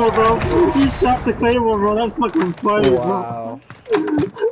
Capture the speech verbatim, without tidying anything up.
Claymore, bro. He shot the Claymore, bro. That's fucking funny, Wow. bro.